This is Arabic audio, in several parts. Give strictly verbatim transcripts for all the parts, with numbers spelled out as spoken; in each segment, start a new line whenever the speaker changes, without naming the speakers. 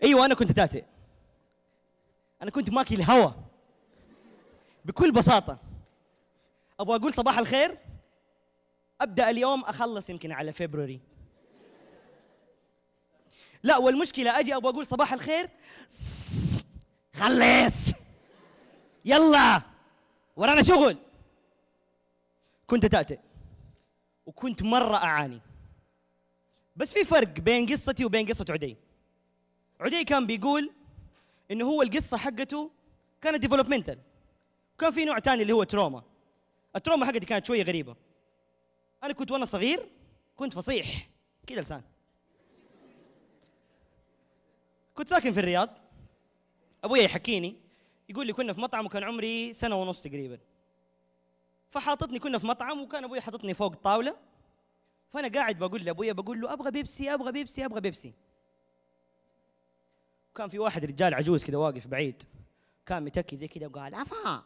ايوه انا كنت تاتئ. انا كنت ماكل الهوا بكل بساطه. ابغى اقول صباح الخير، ابدا اليوم اخلص يمكن على فبراير. لا والمشكله اجي ابغى اقول صباح الخير، خلص يلا ورانا شغل. كنت تاتئ وكنت مره اعاني. بس في فرق بين قصتي وبين قصه عدي. عدي كان بيقول انه هو القصه حقته كانت ديفلوبمنتال، وكان في نوع ثاني اللي هو تروما. التروما حقتي كانت شويه غريبه. انا كنت وانا صغير كنت فصيح كذا لسان. كنت ساكن في الرياض، ابويا يحكيني يقول لي كنا في مطعم وكان عمري سنه ونص تقريبا. فحاططني كنا في مطعم وكان ابويا حاططني فوق الطاوله، فانا قاعد بقول لابويا بقول له ابغى بيبسي ابغى بيبسي ابغى بيبسي. وكان في واحد رجال عجوز كذا واقف بعيد، كان متكي زي كذا وقال افا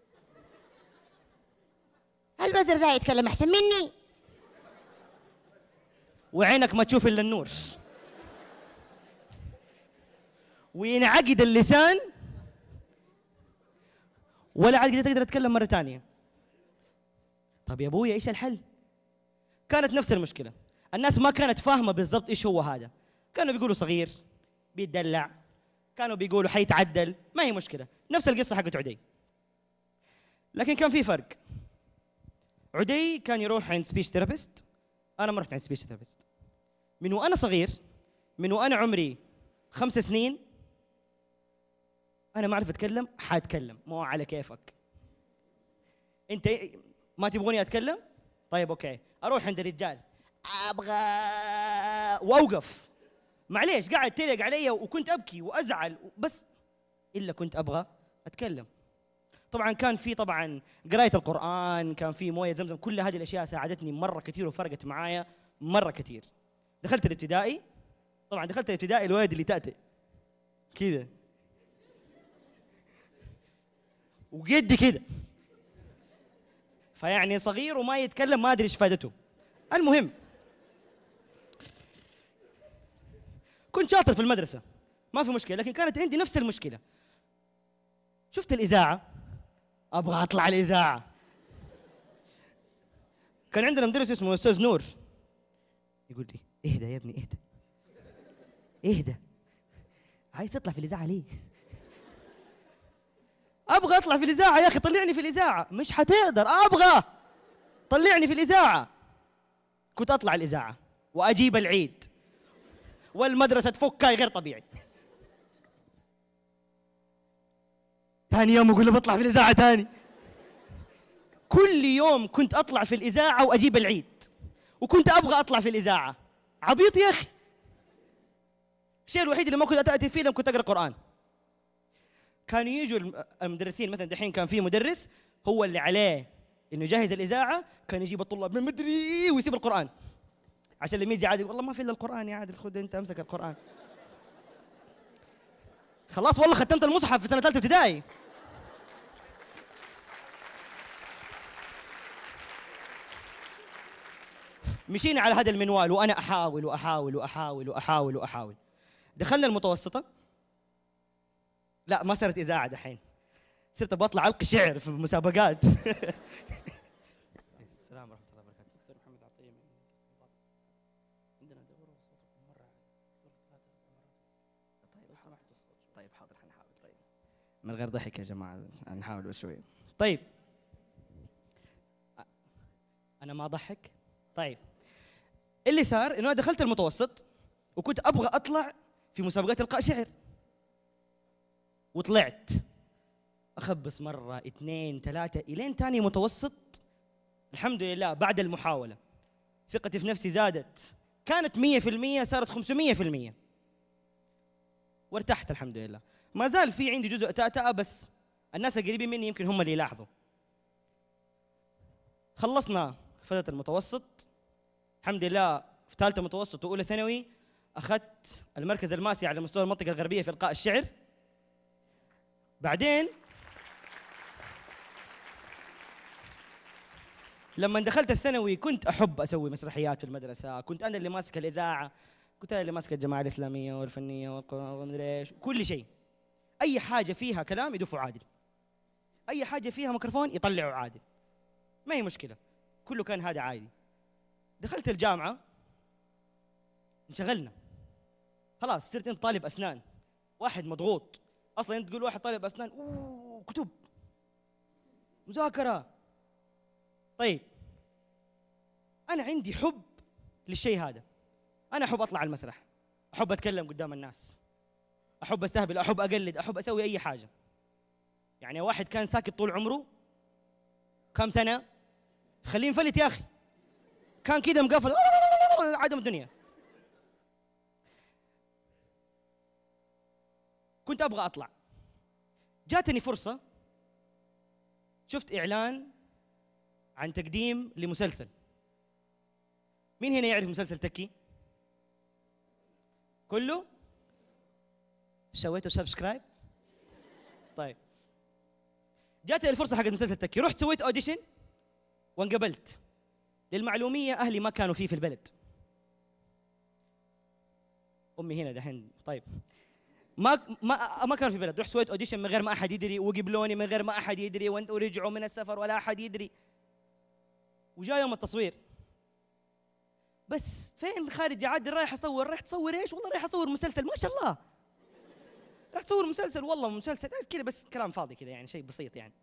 البزر ذا يتكلم احسن مني وعينك ما تشوف الا النور وينعقد اللسان ولا عاد تقدر تتكلم مره ثانيه. طب يا ابويا ايش الحل؟ كانت نفس المشكله، الناس ما كانت فاهمه بالضبط ايش هو هذا. كانوا بيقولوا صغير بيتدلع، كانوا بيقولوا حيتعدل، ما هي مشكله، نفس القصه حقت عدي. لكن كان في فرق. عدي كان يروح عند سبيش ثيرابيست، انا ما رحت عند سبيش ثيرابيست. من وانا صغير، من وانا عمري خمس سنين انا ما اعرف اتكلم، حاتكلم مو على كيفك. انت ما تبغوني اتكلم؟ طيب اوكي، اروح عند الرجال ابغى واوقف، معليش قاعد تلق علي وكنت ابكي وازعل بس الا كنت ابغى اتكلم. طبعا كان في طبعا قرايه القران، كان في مويه زمزم، كل هذه الاشياء ساعدتني مره كثير وفرقت معايا مره كثير. دخلت الابتدائي، طبعا دخلت الابتدائي الولد اللي تاتي كذا وقدي كذا، فيعني صغير وما يتكلم ما ادري ايش فائدته. المهم كنت شاطر في المدرسه ما في مشكله، لكن كانت عندي نفس المشكله. شفت الاذاعه، ابغى اطلع الاذاعه. كان عندنا مدرس اسمه استاذ نور يقول لي اهدى يا ابني اهدى اهدى، عايز تطلع في الاذاعه ليه؟ ابغى اطلع في الاذاعه يا اخي، طلعني في الاذاعه. مش حتقدر، ابغى طلعني في الاذاعه. كنت اطلع الاذاعه واجيب العيد والمدرسه تفكاي غير طبيعي. ثاني يوم اقول له بطلع في الاذاعه ثاني. كل يوم كنت اطلع في الاذاعه واجيب العيد، وكنت ابغى اطلع في الاذاعه. عبيط يا اخي. الشيء الوحيد اللي ما كنت اتاتي فيه لما كنت اقرا قران. كانوا يجوا المدرسين، مثلا دحين كان في مدرس هو اللي عليه انه يجهز الاذاعه، كان يجيب الطلاب من مدري ويسيب القران عشان لما يجي عادل والله ما في الا القران يا عادل، خذ انت امسك القران. خلاص والله ختمت المصحف في سنه ثالثه ابتدائي. مشينا على هذا المنوال وانا احاول واحاول واحاول واحاول واحاول. دخلنا المتوسطه، لا ما صارت اذاعه دحين، صرت بطلع القي شعر في مسابقات. السلام ورحمه الله وبركاته. دكتور محمد عطيه عندنا دوره وصوتكم مره طيب لو سمحت الصوت. طيب حاضر حنحاول. طيب من غير ضحك يا جماعه، نحاول بس شويه. طيب انا ما اضحك. طيب اللي صار انه دخلت المتوسط وكنت ابغى اطلع في مسابقات القاء شعر، وطلعت اخبص مره اثنين ثلاثه الين ثاني متوسط. الحمد لله بعد المحاوله ثقتي في نفسي زادت، كانت مية في المية صارت خمسمية في المية، وارتحت الحمد لله. ما زال في عندي جزء تأتأة، بس الناس القريبين مني يمكن هم اللي يلاحظوا. خلصنا فترة المتوسط الحمد لله، في ثالثة متوسط وأولى ثانوي أخذت المركز الماسي على مستوى المنطقة الغربية في إلقاء الشعر. بعدين لما دخلت الثانوي كنت أحب أسوي مسرحيات في المدرسة، كنت أنا اللي ماسك الإذاعة، قلت لها اللي ماسكه الجماعه الاسلاميه والفنيه ومدري ايش كل شيء، اي حاجه فيها كلام يدفوا عادل، اي حاجه فيها ميكروفون يطلعوا عادل، ما هي مشكله، كله كان هذا عادي. دخلت الجامعه انشغلنا، خلاص صرت انت طالب اسنان، واحد مضغوط، اصلا انت تقول واحد طالب اسنان اوه كتب مذاكره. طيب انا عندي حب للشيء هذا، انا احب اطلع على المسرح، احب اتكلم قدام الناس، احب استهبل، احب اقلد، احب اسوي اي حاجه. يعني واحد كان ساكت طول عمره كم سنه، خليه ينفلت يا اخي، كان كده مقفل عدم الدنيا. كنت ابغى اطلع، جاتني فرصه، شفت اعلان عن تقديم لمسلسل. مين هنا يعرف مسلسل تكي؟ كله؟ سويتوا سبسكرايب؟ طيب جاتني الفرصه حقت مسلسل تكي، رحت سويت اوديشن وانقبلت. للمعلوميه اهلي ما كانوا فيه في البلد، امي هنا دحين. طيب ما ما ما كانوا في البلد، رحت سويت اوديشن من غير ما احد يدري، وقبلوني من غير ما احد يدري، ورجعوا من السفر ولا احد يدري، وجاء يوم التصوير. بس فين خارج عادل رايح اصور؟ رايح تصور ايش؟ والله رايح اصور مسلسل، ما شاء الله راح تصور مسلسل، والله مسلسل كذا بس كلام فاضي كذا يعني، شيء بسيط يعني.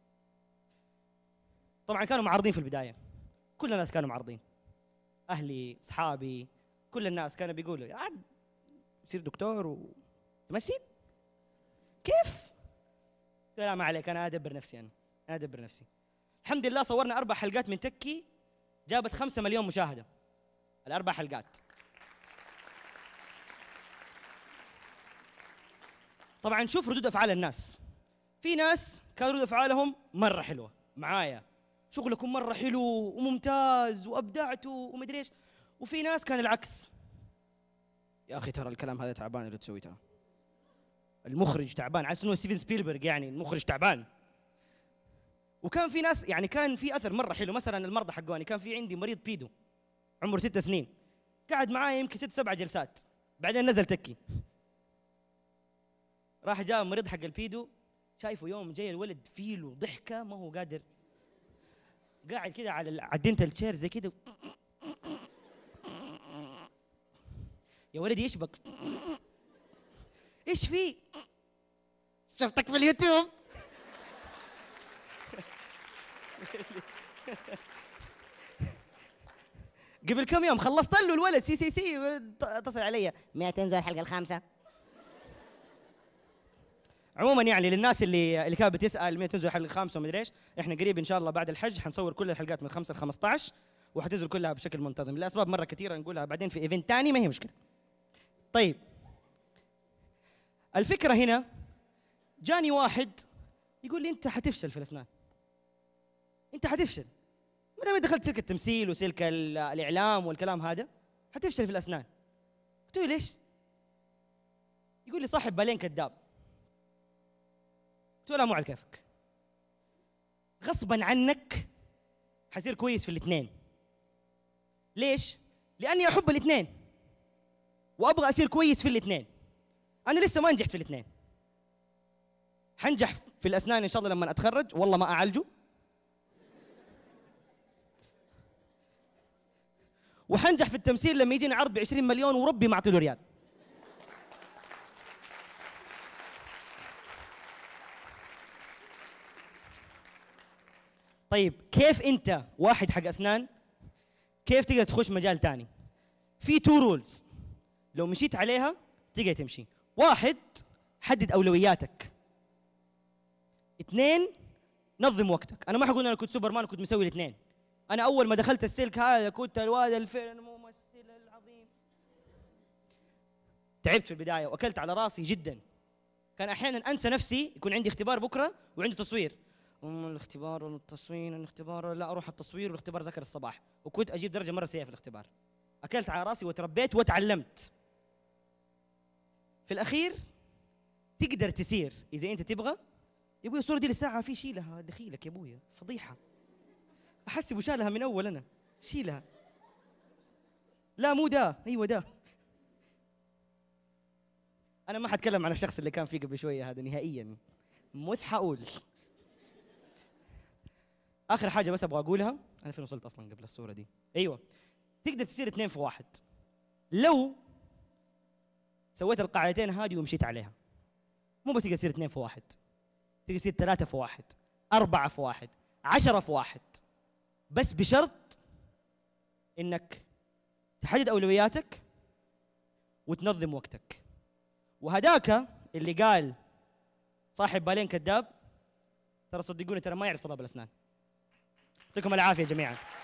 طبعا كانوا معارضين في البدايه، كل الناس كانوا معارضين، اهلي اصحابي كل الناس كانوا بيقولوا يا عاد تصير دكتور وتمثل كيف؟ قلت لا ما عليك، انا ادبر نفسي، انا انا ادبر نفسي. الحمد لله صورنا اربع حلقات من تكي، جابت خمسة مليون مشاهده الاربع حلقات. طبعا شوف ردود افعال الناس، في ناس كانوا ردود افعالهم مره حلوه معايا، شغلكم مره حلو وممتاز وابدعتوا ومدري ايش، وفي ناس كان العكس، يا اخي ترى الكلام هذا تعبان اللي تسويه، ترى المخرج تعبان، عايز انه ستيفن سبيلبرغ يعني، المخرج تعبان. وكان في ناس يعني كان في اثر مره حلو، مثلا المرضى حقوني، كان في عندي مريض بيدو عمره ست سنين، قعد معايا يمكن ست سبع جلسات، بعدين نزل تكي. راح جاء المريض حق البيدو، شايفه يوم جاي الولد فيل وضحكه ما هو قادر، قاعد كده على على الدنتال تشير زي كده، يا ولدي ايش بك؟ ايش في؟ شفتك في اليوتيوب. قبل كم يوم خلصت له الولد سي سي سي اتصل علي مئة تنزل الحلقه الخامسه. عموما يعني للناس اللي اللي كانت بتسال متى تنزل الحلقه الخامسه ومدري ايش، احنا قريب ان شاء الله بعد الحج حنصور كل الحلقات من خمسة ل خمسة عشر، وحتنزل كلها بشكل منتظم لاسباب مره كثيره نقولها بعدين في ايفنت ثاني، ما هي مشكله. طيب الفكره هنا، جاني واحد يقول لي انت حتفشل في الاسنان، انت حتفشل ما دام دخلت سلك التمثيل وسلك الاعلام والكلام هذا، حتفشل في الاسنان. قلت له ليش؟ يقول لي صاحب بالين كذاب. قلت له لا مو على كيفك، غصبا عنك حصير كويس في الاثنين. ليش؟ لاني احب الاثنين وابغى اصير كويس في الاثنين. انا لسه ما نجحت في الاثنين، حنجح في الاسنان ان شاء الله لما اتخرج، والله ما اعالجه، وحنجح في التمثيل لما يجيني عرض ب عشرين مليون وربي ما اعطي له ريال. طيب كيف انت واحد حق اسنان كيف تقدر تخش مجال ثاني؟ في تو رولز لو مشيت عليها تقدر تمشي. واحد، حدد اولوياتك. اثنين، نظم وقتك. انا ما حقول انا كنت سوبر مان وكنت مسوي الاثنين، انا اول ما دخلت السلك هذا كنت الواد الفيلم الممثل العظيم، تعبت في البدايه واكلت على راسي جدا، كان احيانا انسى نفسي، يكون عندي اختبار بكره وعندي تصوير، أم الاختبار والتصوير الاختبار، لا اروح التصوير والاختبار ذاكر الصباح، وكنت اجيب درجه مره سيئه في الاختبار. اكلت على راسي وتربيت وتعلمت. في الاخير تقدر تسير اذا انت تبغى. يا ابوي الصوره دي للساعه في شيلها دخيلك يا ابويا، فضيحه، احسب وشالها من اول، انا شيلها، لا مو ده، ايوه ده. انا ما حتكلم عن الشخص اللي كان فيه قبل شويه هذا نهائيا، مش حقول. اخر حاجه بس ابغى اقولها، انا فين وصلت اصلا قبل الصوره دي؟ ايوه، تقدر تصير اثنين في واحد لو سويت القاعدتين هذه ومشيت عليها. مو بس تقدر تصير اثنين في واحد، تقدر تصير ثلاثه في واحد، اربعه في واحد، عشره في واحد، بس بشرط انك تحدد اولوياتك وتنظم وقتك. وهداك اللي قال صاحب بالين كذاب، ترى صدقوني ترى ما يعرف طلب الاسنان. يعطيكم العافيه جميعا.